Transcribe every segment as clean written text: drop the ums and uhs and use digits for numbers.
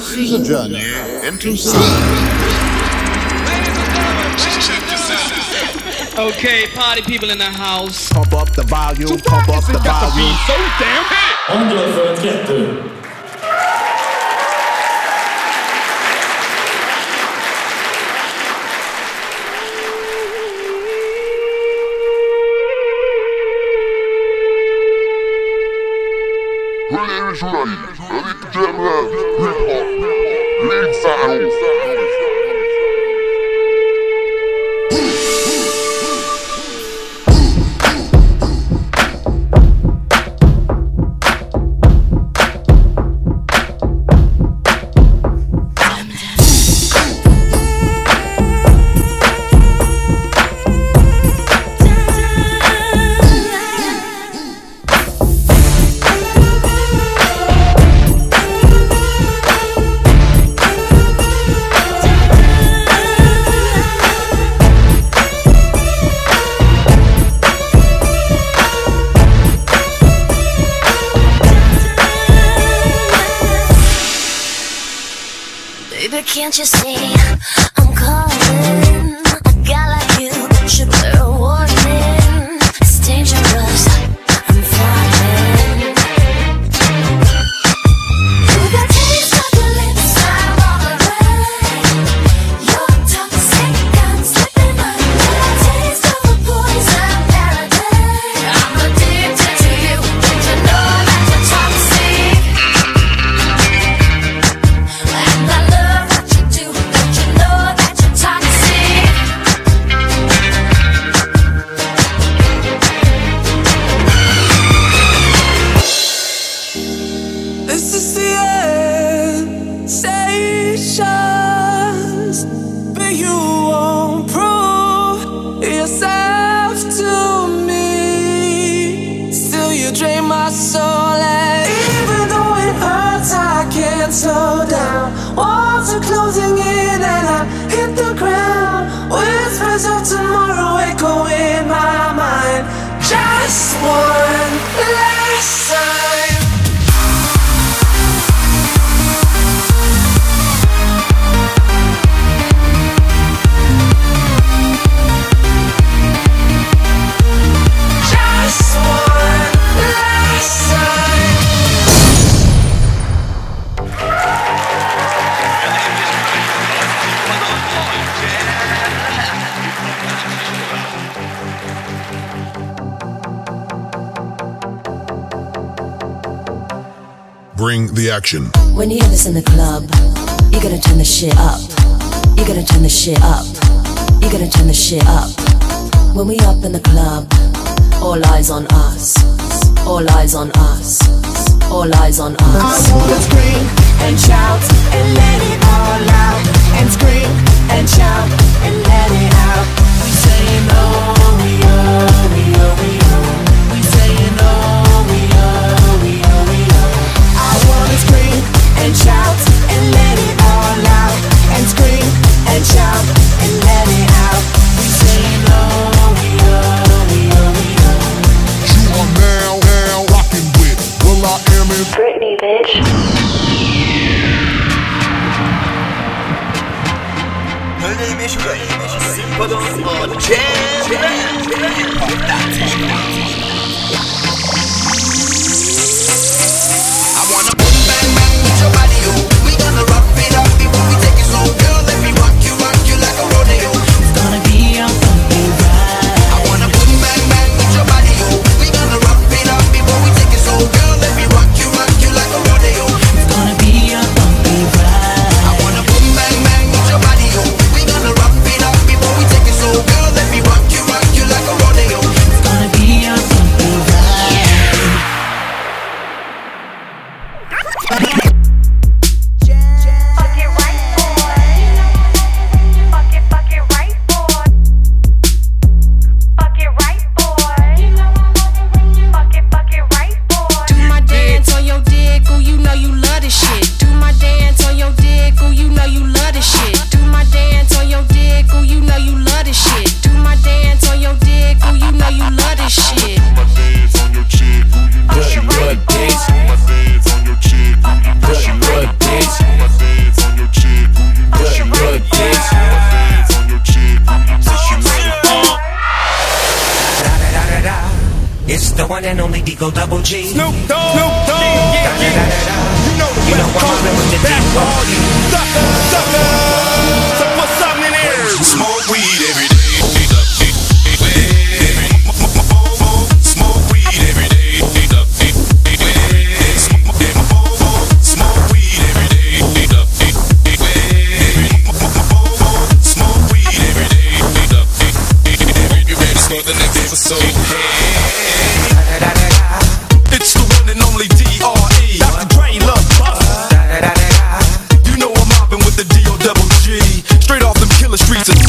This is a journey into sound. Okay, party people in the house. Pump up the volume, pump up the volume. So damn hit. Andra för ett rätte. Can't you see I'm calling? A guy like you should bear a warning. It's dangerous, I'm falling. You got taste of your lips, I'm all around. You're toxic, I'm slipping under. Taste of a poison paradise. I'm addicted to you, don't you know that you're toxic? And I love slow down, walls are closing in and I hit the ground. Whispers of tomorrow echo in my mind. Just one last time. Just one last time. Bring the action. When you hear this in the club, you gotta turn the shit up. You gotta turn the shit up. You gotta turn the shit up. When we up in the club, all eyes on us. All eyes on us. All eyes on us. I wanna scream and shout and let it all out. And scream and shout and let it out. We saying oh, we oh, we oh, we oh. We saying oh, we oh, we oh, we oh. I wanna scream and shout and let it all out. And scream and shout and let it out. We saying oh, we oh, we oh, we oh. You are now rocking with Will I Am in Britney, bitch. Neymiş Simpadon on Jam. I wanna boom bang bang with your body, yo. We gonna rock it up before we take it slow. Girl, let me rock you like a rodeo. It's gonna be a funky ride. I wanna boom bang bang with your body, yo. We gonna rock it up before we take it slow. Girl, let me rock you like a rodeo. It's gonna be a funky ride. I wanna boom bang bang with your body, yo. We gonna rock it up before we take it slow. Girl, let me rock you like a rodeo. It's gonna be a funky ride. like Eagle Double G. Snoop Dogg. Yeah. You know the West Coast is back for all you suckers. So put something in there. Smoke weed every day. Smoke weed every day. Smoke weed every day. Smoke weed every day. You ready for the next episode? It's the one and only D.R.E. Dr. Dre, Love Buster. You know I'm mobbing with the D.O.Double-G. Straight off them killer streets of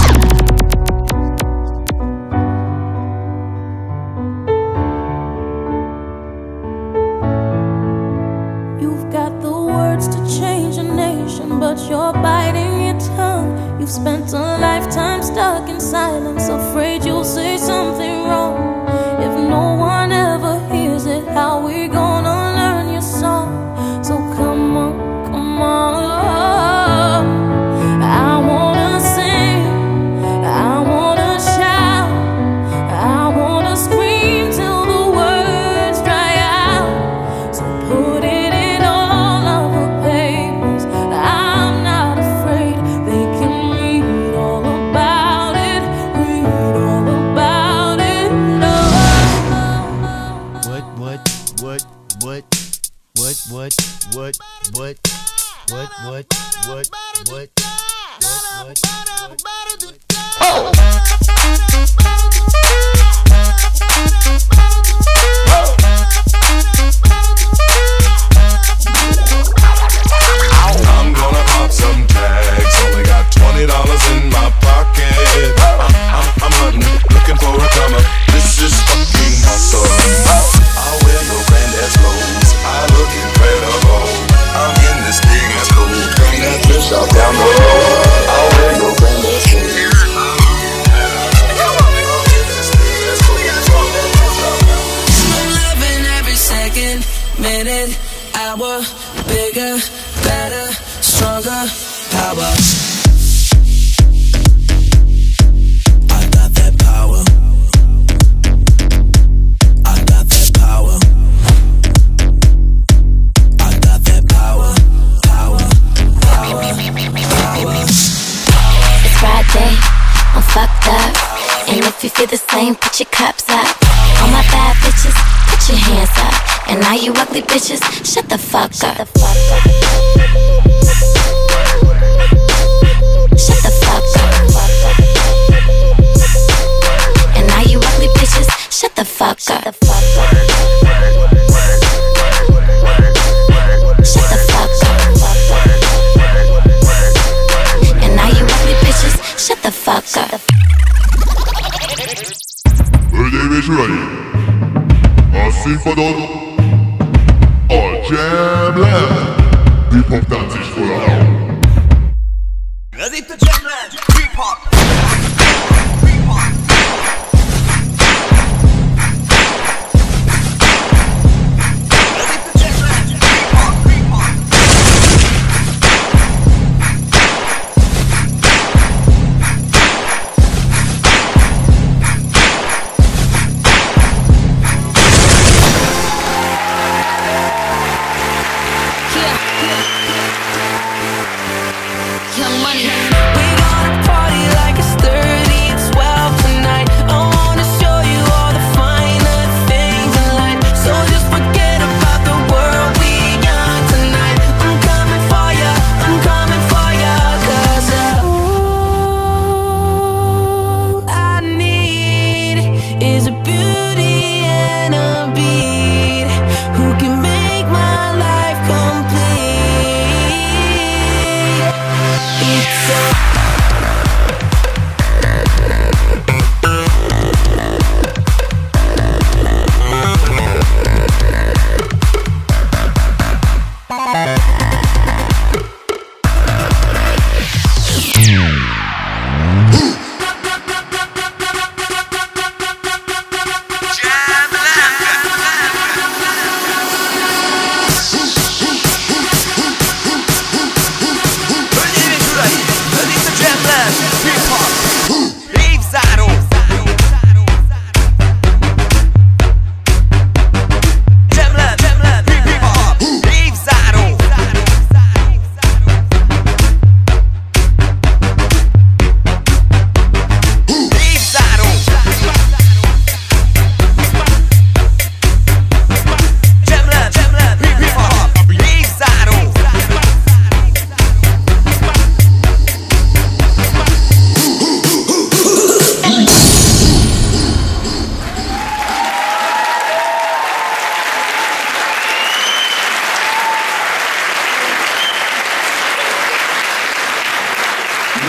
You've got the words to change a nation, but you're biting your tongue. You've spent a lifetime stuck in silence, afraid you'll say something wrong. If no one ever hears it, how we gonna learn your song? So come on, come on. I wanna sing, I wanna shout, I wanna scream till the words dry out. So put it in all of the papers. I'm not afraid, they can read all about it, read all about it. I'm gonna pop some tags. Only got $20 in my pocket. I'm hunting, looking for a comer. This is fucking awesome. I'll wear your granddad's clothes. I look incredible. I'm in this big ass coat. Bring that fish out down the road. I'll wear your granddad's clothes. I'm living every second, minute, hour, bigger, better, stronger, power. I got that power. I got that power. I got that power. Power. Power. Power. It's Friday, I'm fucked up. And if you feel the same, put your cups up. All my bad bitches, put your hands up. And all you ugly bitches, shut the fuck up. Shut the fuck up. And all you ugly bitches, shut the fuck up. Shut the fuck up. And all you ugly bitches, shut the fuck up. Hölgyeim és uraim! A színpadon a Jamland hip-hop tánciskola. Ez itt a Jamland Hip-Hop. Young Money. We gonna party like it's 30-12 tonight. I wanna show you all the finer things in life. So just forget about the world we got tonight. I'm coming for ya, I'm coming for ya. 'Cause all I need is a beauty and a beat who can make my life complete. It's a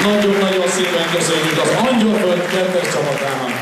Nagyon-nagyon szépen köszönjük az Angyalföld 2-es csapatának.